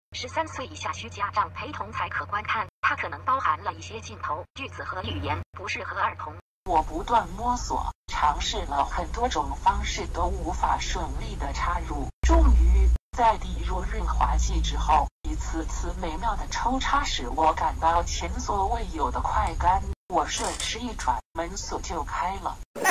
13岁以下需家长陪同才可观看，它可能包含了一些镜头、句子和语言，不适合儿童。 我不断摸索，尝试了很多种方式都无法顺利的插入，终于在滴入润滑剂之后，一次次美妙的抽插使我感到前所未有的快感。我顺势一转，门锁就开了。